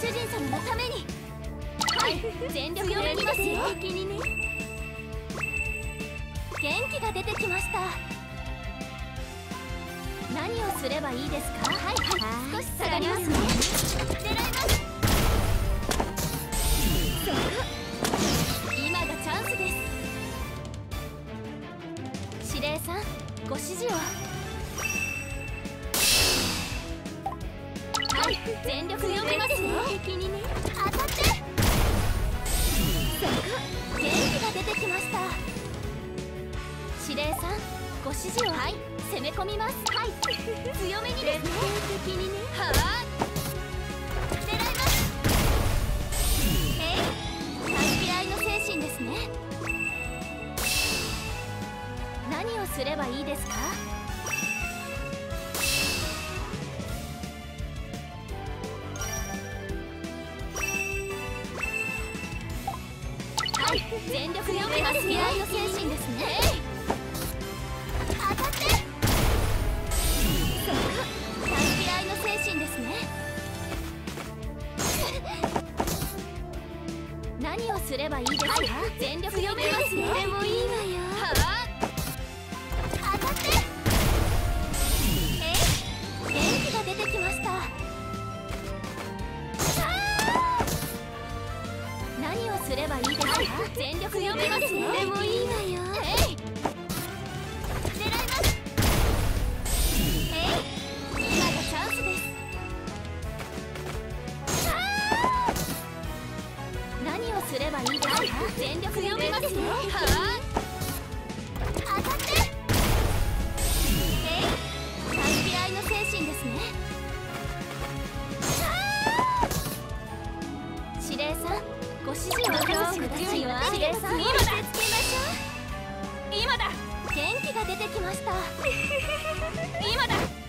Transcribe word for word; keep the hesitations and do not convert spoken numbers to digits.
主人様のために。はい、全力でやりますよ。敵にね。元気が出てきました。何をすればいいですか？はいはい、少し下がりますね。狙います。そこ、今がチャンスです。司令さん、ご指示を。はい、全力で読みますよ。敵にね、当たって。そこ、元気が出てきました。司令さん、ご指示を。はい、攻め込みます。はい、強めにですね。敵にね、はあ、狙います。えい、助け合いの精神ですね。何をすればいいですか？はい、全力で読みます。助け合いの精神ですね。当たって。そう、助け合いの精神ですね。何をすればいいですか？はい、全力で読みますよ。でもいいわよ。はあ、当たって。えい、元気が出てきました。何をすればいいですか？はい、全力で読みますよ。でもいいわよ。えい、狙います。えい、今がチャンスです。何をすればいいですか？はい、全力で読みますよ。はあ、当たって。えい、助け合いの精神ですね。司令さん、ご指示を。私が強いわ。司令さん、今だ。つけましょう。今だ。元気が出てきました。今だ。